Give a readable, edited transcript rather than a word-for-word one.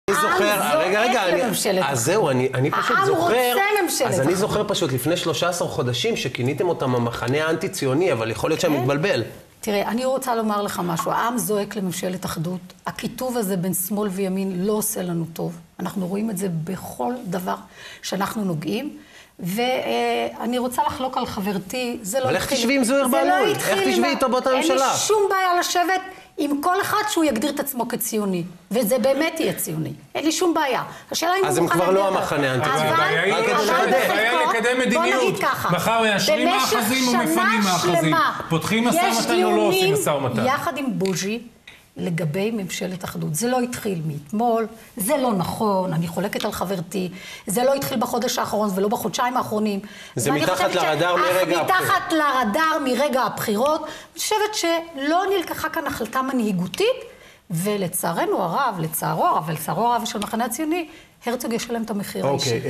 רגע, אז זהו, אני פשוט זוכר, אז אני זוכר פשוט לפני 13 חודשים שכיניתם אותם המחנה האנטי-ציוני, אבל יכול להיות שאני מתבלבל. תראה, אני רוצה לומר לך משהו, העם זועק לממשלת אחדות, הכיתוב הזה בין שמאל וימין לא עושה לנו טוב, אנחנו רואים את זה בכל דבר שאנחנו נוגעים, ואני רוצה לחלוק על חברתי, זה לא התחיל... אבל איך תשבי עם זוהיר בהלול? איך תשבי איתו באותה ממשלה? אין לי שום בעיה לשבת עם כל אחד שהוא יגדיר את עצמו כציוני, וזה באמת יהיה ציוני. אין לי שום בעיה. השאלה אם הוא מוכן... אז הם כבר לא המחנה האנטי-ציוני. הבעיה לקדם מדיניות. מחר מאשרים מאחזים ומפנים מאחזים. פותחים משא ומתן או לא עושים משא ומתן. יחד עם בוז'י, לגבי ממשלת אחדות. זה לא התחיל מאתמול, זה לא נכון, אני חולקת על חברתי, זה לא התחיל בחודש האחרון ולא בחודשיים האחרונים. זה מתחת לרדאר מרגע הבחירות. מתחת לרדאר מרגע הבחירות. אני חושבת שלא נלקחה כאן החלטה מנהיגותית, ולצערנו הרב, לצערו הרב של המחנה הציוני, הרצוג ישלם את המחיר האישי.